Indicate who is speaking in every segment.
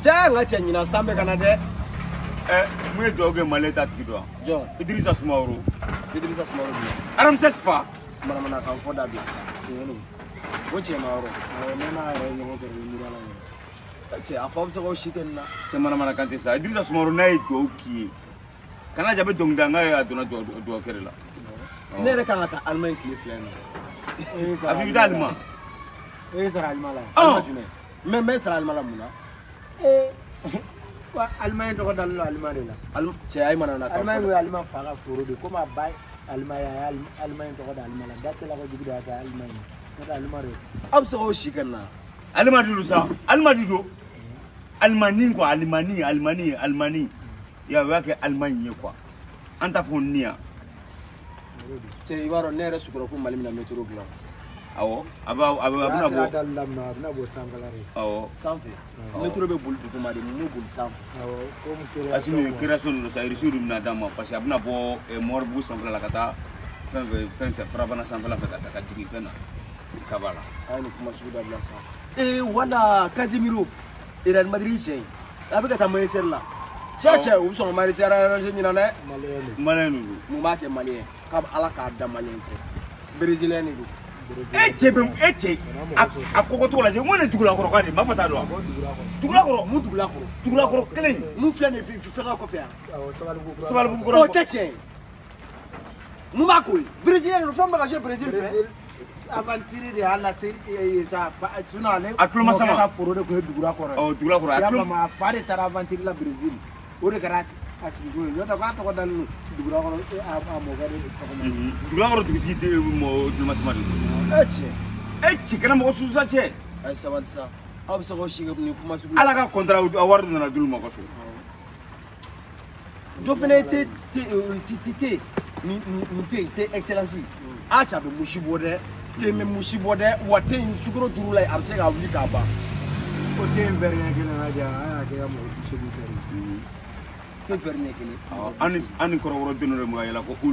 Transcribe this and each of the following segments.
Speaker 1: Jangan cengina sampai Kanada.
Speaker 2: Mui doge maleta tikido.
Speaker 1: Jo.
Speaker 2: Idrissa Soumaoro.
Speaker 1: Idrissa Soumaoro.
Speaker 2: Aram sesfa.
Speaker 1: Mana kan foda biasa. Woche maoro. Nena re nyogo tere mirala. Che afom se go shikenna.
Speaker 2: Che mana kante sa. Idrissa Soumaoro nay doki. Kana jabe dongdanga ya dona do kerela.
Speaker 1: Nere kan ata Allemagne cliff lane.
Speaker 2: Afi dalma.
Speaker 1: Sara almala. Alma jume. Mais sara almala muna.
Speaker 3: Allemagne to dal Allemagne la.
Speaker 1: Che ay mana na.
Speaker 3: Allemagne Allemagne faga foro de comme bay Allemagne to dal almala. Datte la ko jigida ka Allemagne. Nada Allemagne.
Speaker 1: Abso go shikenna.
Speaker 2: Allemagne du sa. Allemagne do. Allemagne quoi, Allemagne. Ya wake Allemagne quoi. Anta fonnia.
Speaker 1: Che ibaro nere sukuro ko malimina metro glan.
Speaker 2: Awo abuna bo
Speaker 3: dal lamna abuna bo sangalare.
Speaker 2: Awo
Speaker 1: Sanfe. Metro be bulu to mari mu bulu sanfe.
Speaker 3: Awo comme que
Speaker 2: asinu création no sa risuru na dama parce que abuna bo morbu sanfla la kata fin frabana sanfla fa kata digi fena kabala
Speaker 1: ay no kuma suda bla sa wala Casemiro Real Madrid cey abika ta moy serla cheche u so mari sera je nyina ne
Speaker 2: malenu
Speaker 1: mu ma ke malien ka ala ka da malien tre brésilien ni
Speaker 2: eche akoko to la je ngone tugula koro kadi mafata do tugula koro kelen
Speaker 1: mu flane fi fera ko fer
Speaker 3: sabal
Speaker 2: bu koro
Speaker 1: o cheche mu ma ko brésilien no famba ka je brésil fait
Speaker 3: aventure de ala se sa sunale
Speaker 2: atuluma sama
Speaker 3: ka foro de ko dugura koro
Speaker 2: o dugula koro
Speaker 3: ya ma fare tara aventure la brésil o de kara asiko yo da ka to dal dugura koro a mo gade
Speaker 2: dugula koro dugi de mo duluma sama eche kana mo susa che
Speaker 1: ay sabansa abso go shiga ni kuma su
Speaker 2: ala ka kontra awardu na duluma ko su
Speaker 1: do fene te ni excellence a cha be mushibode te me mushibode wate suguro durula abse ga wuli ka ba
Speaker 3: o te vernya ke na ja aya ke mo shibu seri
Speaker 1: te vernya ke
Speaker 2: ani koro woro dino mo yala ko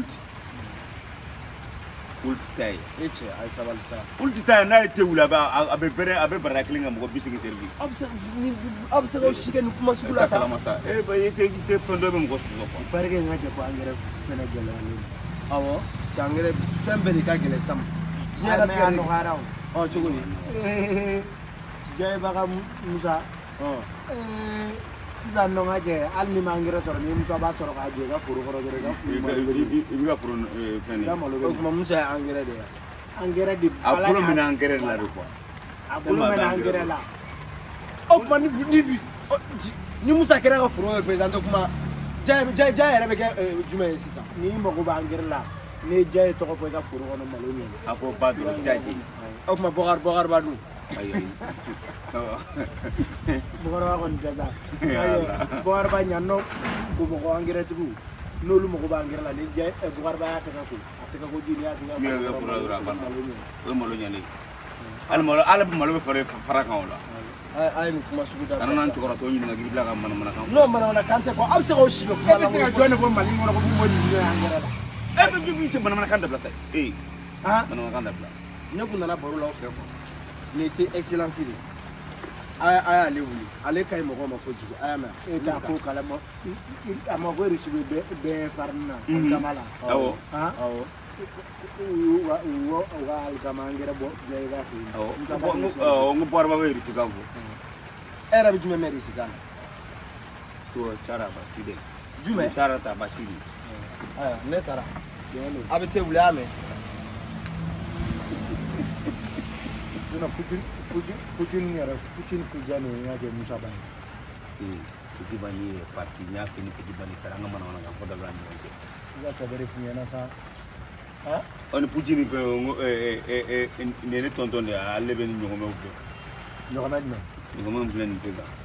Speaker 2: ulti tay
Speaker 1: eche ay sabalsa
Speaker 2: ulti tay na te wula ba abe vere abe baraklinga mo bisigi servi
Speaker 1: abse go shiga ni kuma sugula ta
Speaker 2: masa ba yete fondo be mo su ko
Speaker 3: parke ngaje ko angere fena gele
Speaker 1: awo changere fembe ni ka gele sam
Speaker 3: ya na no haraw
Speaker 1: o chuguni
Speaker 3: jay baga musa sisa no ngaje alni mangere tor ni musa ba tor ka je ga furu koro gere ga
Speaker 2: ibi ga furu fene
Speaker 1: kuma musa angere de
Speaker 3: angere di
Speaker 2: akulo mina angere la ko
Speaker 3: akulo mina angere la
Speaker 1: o kuma ni musa kera ga furu representer kuma jay yɛrɛ bɛ kɛ jumɛn ye sisan
Speaker 3: ni mago bɛ angɛrɛ la ni jay ye tɔgɔ fɔ i ka foro kɔnɔ malo ɲɛ
Speaker 2: a fɔ ba dɔrɔn jaji
Speaker 1: o kuma bɔkari ba dun
Speaker 3: bɔkari ba kɔni tɛ taa bɔkari ba ɲanɔ ko mɔgɔ angɛrɛ tigiw n'olu mago bɛ angɛrɛ la ni jay bɔkari ba y'a tɛgɛ ko a tɛgɛ ko di ni y'a tɛgɛ
Speaker 2: ko foro dɔrɔn a banna o ye malo ɲɛlen ala bɛ malo bɛ fara kan o la
Speaker 1: ay ni kuma sugu da
Speaker 2: kana nan cokora to ɲininka k'i bila ka mana kan
Speaker 1: no mana kan tɛ ko a bɛ se k'o si bɛ kuma
Speaker 3: la e bɛ se ka jɔn ko mali kɔnɔ ko mo di ne angɛrɛ la
Speaker 2: e bɛ bi tɛ mana kan dabila sa mana kan dabila
Speaker 1: ne kun nana baro la o fɛ quoi ne tɛ excellence de aya ale wuli ale ka ɲi mɔgɔw ma kojugu aya mɛn
Speaker 3: e t'a ko kalama a ma ko reçu bɛɛ farina jama la
Speaker 2: awɔ
Speaker 3: wa alkama angɛrɛ bɔ jay ba fi
Speaker 2: ngo borba be risi kanko
Speaker 1: era bi jume meri sigana
Speaker 2: to chara ba stide
Speaker 1: jume
Speaker 2: chara ta ba stide
Speaker 1: aya ne tara abe te wule ame
Speaker 3: sina putin yara putin kujani ya ke musa ba
Speaker 2: putin bani parti nya fini putin bani taranga mana wana kan foda brand
Speaker 3: ya sabere finya na sa
Speaker 2: on putin ko ne tonton de alle ben nyoma me
Speaker 3: nyoma
Speaker 2: nyoma me ben